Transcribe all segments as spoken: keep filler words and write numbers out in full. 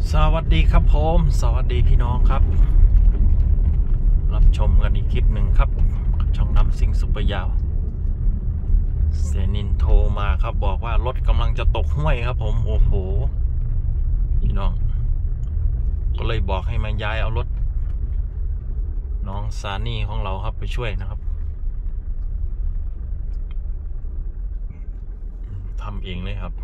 สวัสดีครับผมสวัสดีพี่น้องครับรับชมกันอีกคลิปหนึ่งครับช่องน้ำซิงซุปเปอร์ยาวเสียนินโทรมาครับบอกว่ารถกำลังจะตกห้วยครับผมโอ้โหพี่น้องก็เลยบอกให้มาย้ายเอารถน้องซานี่ของเราครับไปช่วยนะครับทำเองเลยครับ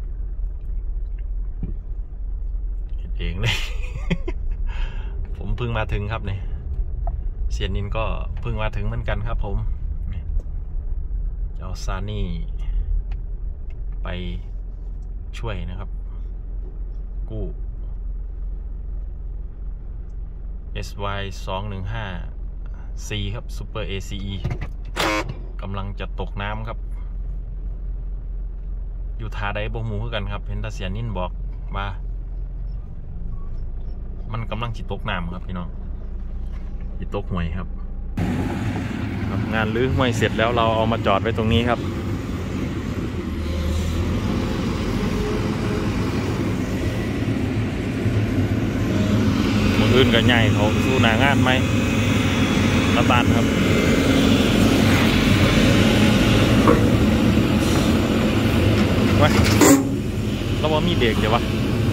เองเลย ผมเพิ่งมาถึงครับเนี่ยเสียนินก็เพิ่งมาถึงเหมือนกันครับผมเอาซานี่ไปช่วยนะครับกู้ เอส วาย สองหนึ่งห้า ซี ครับ Super เอ ซี อี กำลังจะตกน้ำครับอยู่ท่าใดบ่ฮู้คือกันครับเห็นตาเสียนินบอกมามันกำลังจิตตกน้ำครับพี่น้องจิตตกห่วยครับงานรื้อห่วยเสร็จแล้วเราเอามาจอดไว้ตรงนี้ครับมืออื่นกับใหญ่เขาสู้หนางานไหมระบาดครับว้าเราว่ามีเบรกเดี๋ยววะ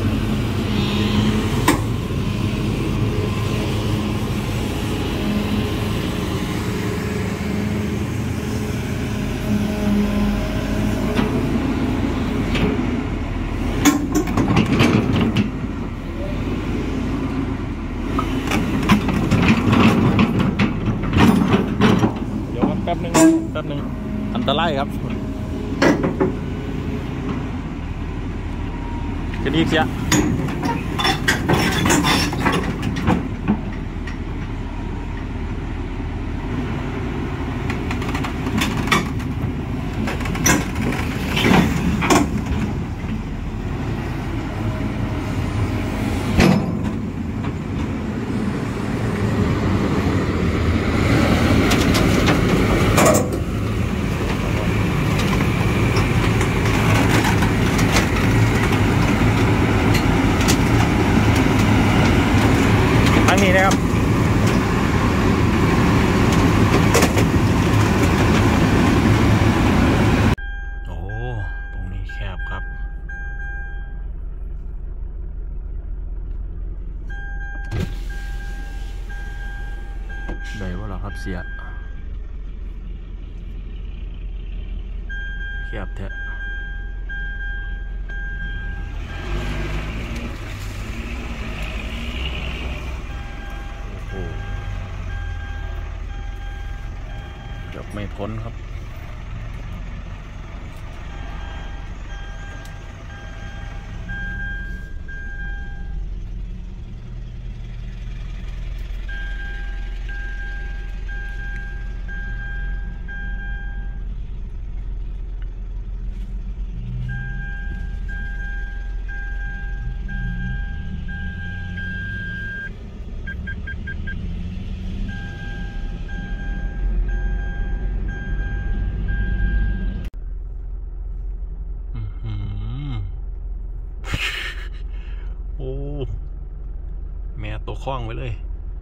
แป๊บนึงแป๊บนึงอันตรายครับกระดิกเสียนี่นะครับโอ้ตรงนี้แคบครับได้ว่าหรอครับเสียแคบแท้เกือบไม่พ้นครับโอ้แม่ตัวคล้องไว้เลย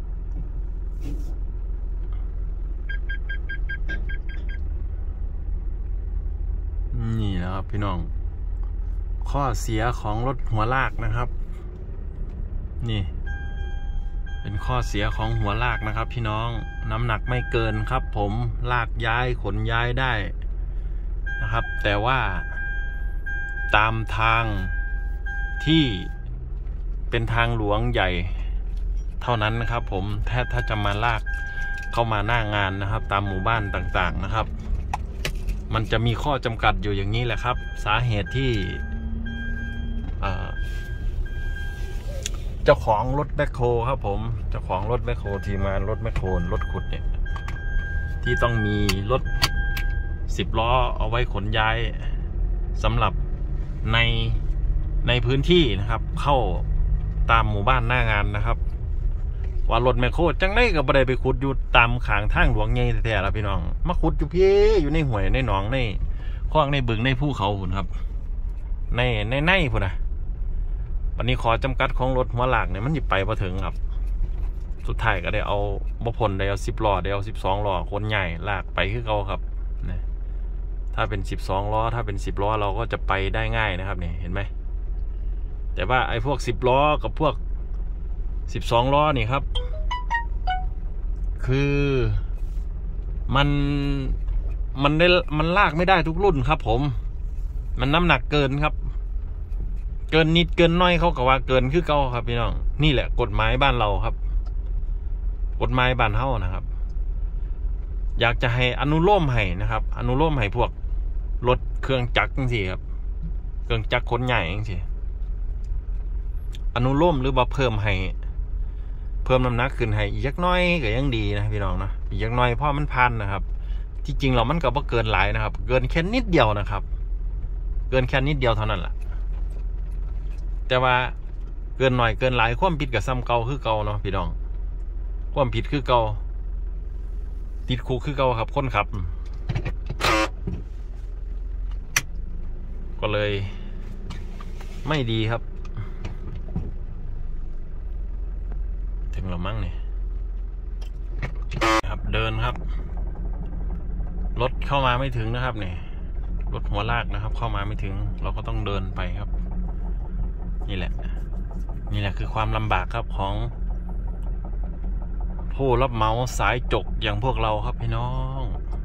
นี่นะครับพี่น้องข้อเสียของรถหัวลากนะครับนี่เป็นข้อเสียของหัวลากนะครับพี่น้องน้ำหนักไม่เกินครับผมลากย้ายขนย้ายได้นะครับแต่ว่าตามทางที่เป็นทางหลวงใหญ่เท่านั้นนะครับผมถ้าถ้าจะมาลากเข้ามาหน้างานนะครับตามหมู่บ้านต่างๆนะครับมันจะมีข้อจำกัดอยู่อย่างนี้แหละครับสาเหตุที่เจ้าของรถแบคโฮครับผมเจ้าของรถแบคโฮทีมงานรถแบคโฮรถขุดเนี่ยที่ต้องมีรถสิบล้อเอาไว้ขนย้ายสำหรับในในพื้นที่นะครับเข้าตามหมู่บ้านหน้างานนะครับว่ารถแมคโครจังได้ก็บ่ได้ไปขุดอยู่ตามขางทางหลวงใหญ่แท้ๆแล้วพี่น้องมาขุดอยู่พี่อยู่ในห้วยในหนองในคลองในบึงในภูเขาพุ่นครับในในในพุ่นนะวันนี้ขอจำกัดของรถหัวลากเนี่ยมันหยิบไปพอถึงครับสุดท้ายก็ได้เอาบ่พลได้เอาสิบล้อได้เอาสิบสองล้อคนใหญ่ลากไปคือเขาครับนะถ้าเป็นสิบสองล้อถ้าเป็นสิบล้อเราก็จะไปได้ง่ายนะครับนี่เห็นไหมแต่ว่าไอ้พวกสิบล้อกับพวกสิบสองล้อนี่ครับคือมันมันได้มันลากไม่ได้ทุกรุ่นครับผมมันน้ำหนักเกินครับเกินนิดเกินน้อยเขาก็ว่าเกินคือเก่าครับพี่น้องนี่แหละกฎหมายบ้านเราครับกฎหมายบ้านเฮานะครับอยากจะให้อนุโลมให้นะครับอนุโลมให้พวกรถเครื่องจักรจังซี่ครับเครื่องจักรขนใหญ่จังซี่อนุโลมหรือว่าเพิ่มให้เพิ่มน้ำหนักขึ้นให้อีกยักน้อยก็ยังดีนะพี่น้องนะอีกยักน้อยเพราะมันพันนะครับที่จริงเรามันก็บ่เกินหลายนะครับเกินแค่นิดเดียวนะครับเกินแค่นิดเดียวเท่านั้นแหละแต่ว่าเกินหน่อยเกินหลายความผิดกับซ้ำเก่าคือเก่าเนาะพี่น้องความผิดคือเก่าติดคุกคือเก่าครับคนขับก็เลยไม่ดีครับถึงเรามั่งเนี่ยครับเดินครับรถเข้ามาไม่ถึงนะครับเนี่ยรถหัวลากนะครับเข้ามาไม่ถึงเราก็ต้องเดินไปครับนี่แหละนี่แหละคือความลำบากครับของผู้รับเหมาสายจกอย่างพวกเราครับพี่น้อง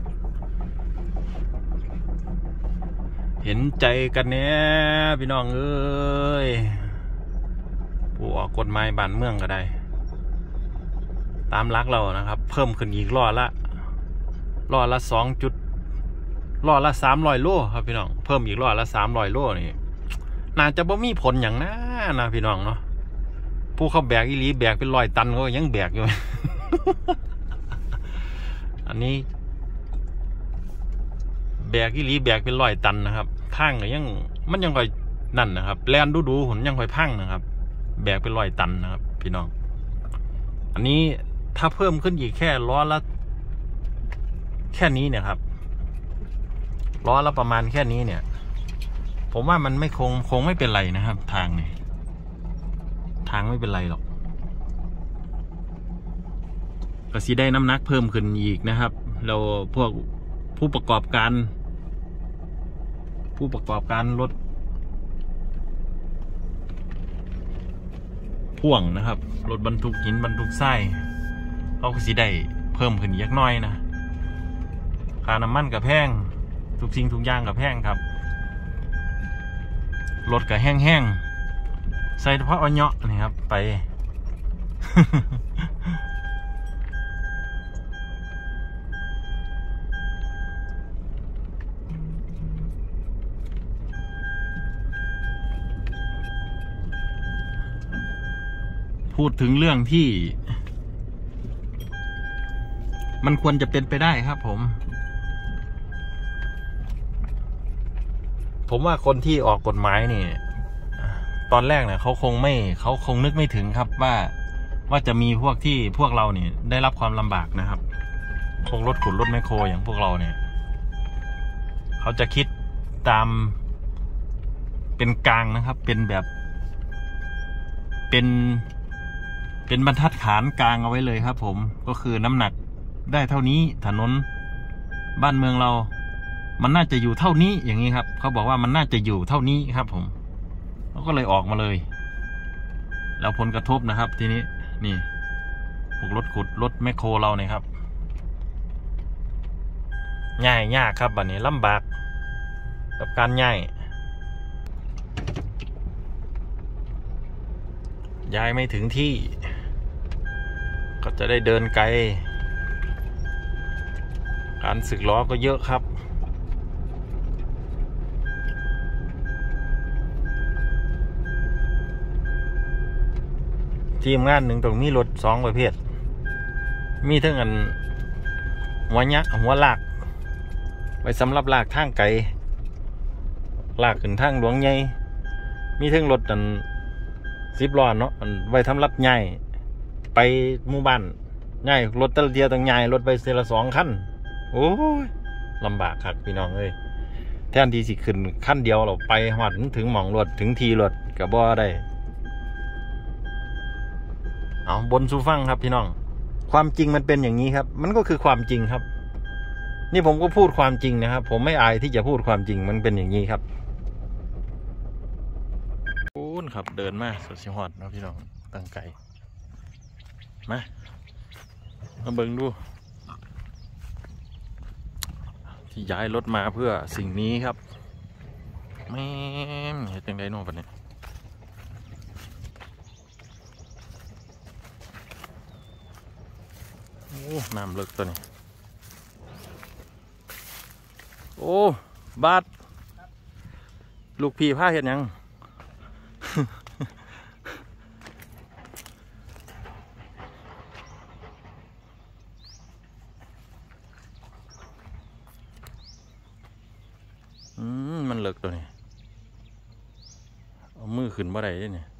เห็นใจกันเนี้ยพี่น้องเอ้ยผู้ออกกฎหมายบ้านเมืองก็ได้ตามหลักเรานะครับเพิ่มขึ้นอีกล้อละล้อละสองจุดล้อละสามร้อยโลครับพี่น้องเพิ่มอีกล้อละสามร้อยโลนี่น่าจะบ่มีผลอย่างน่านะพี่น้องเนาะผู้เขาแบกอีหลีแบกเป็นร้อยตันก็ยังแบกอยู่ อันนี้แบกอีหลีแบกเป็นร้อยตันนะครับพังก็ยังมันยังค่อยนั่นนะครับแลนดูดูหุ่นยังค่อยพังนะครับแบกเป็นร้อยตันนะครับพี่น้องอันนี้ถ้าเพิ่มขึ้นอีกแค่ล้อละแค่นี้เนี่ยครับล้อละประมาณแค่นี้เนี่ยผมว่ามันไม่คงคงไม่เป็นไรนะครับทางนี่ทางไม่เป็นไรหรอกก็สิได้น้ำหนักเพิ่มขึ้นอีกนะครับเราพวกผู้ประกอบการผู้ประกอบการรถพ่วงนะครับรถบรรทุกหินบรรทุกทรายเขาก็สิได้เพิ่มขึ้นอีกน้อยนะค่าน้ำมันกับแพงทุกสิ่งทุกอย่างกับแพงครับรถกับแห้งๆใส่เฉพาะเอาเนาะนี่ครับไป พูดถึงเรื่องที่มันควรจะเป็นไปได้ครับผมผมว่าคนที่ออกกฎหมายนี่ตอนแรกเนี่ยเขาคงไม่เขาคงนึกไม่ถึงครับว่าว่าจะมีพวกที่พวกเราเนี่ยได้รับความลำบากนะครับพวกรถขุดรถแมคโครอย่างพวกเราเนี่ยเขาจะคิดตามเป็นกลางนะครับเป็นแบบเป็นเป็นบรรทัดฐานกลางเอาไว้เลยครับผมก็คือน้ำหนักได้เท่านี้ถนนบ้านเมืองเรามันน่าจะอยู่เท่านี้อย่างนี้ครับเขาบอกว่ามันน่าจะอยู่เท่านี้ครับผมเขาก็เลยออกมาเลยแล้วผลกระทบนะครับทีนี้นี่พวกรถขุดรถแมคโครเราเนี่ยครับง่ายยากครับบัดนี้ลำบากกับการง่ายย้ายไม่ถึงที่ก็จะได้เดินไกลการสึกล้อก็เยอะครับทีมงานหนึ่งต้องมีรถสองประเภทมีทั้งอันหัวยักษ์หัวลากไว้สำหรับลากทางไกลลากขึ้นทางหลวงใหญ่มีทั้งรถอันสิบล้อเนาะไว้ทำรับใหญ่ไปหมู่บ้านใหญ่รถแต่ละเดียวต้องใหญ่รถไปเซละสองคันโอ้ยลำบากครับพี่น้องเอ้ยแทนที่สิขึ้นขั้นเดียวเราไปหอดถึงหม่องรถถึงทีรถกับบ่ได้เอาบนซูฟังครับพี่น้องความจริงมันเป็นอย่างนี้ครับมันก็คือความจริงครับนี่ผมก็พูดความจริงนะครับผมไม่อายที่จะพูดความจริงมันเป็นอย่างนี้ครับปูนครับเดินมาสุดสิฮอดนะพี่น้องตั้งไกลมามาเบิ่งดูที่ย้ายรถมาเพื่อสิ่งนี้ครับแม่เห็นยังไงน้องปะเนี่ยโอ้น้ำเลิกตัวนี้โอ้บาดลูกพี่ผ้าเห็นยัง อืมมันเลิกตัวนี้เอามือขึ้นบ่ได้เนี่ย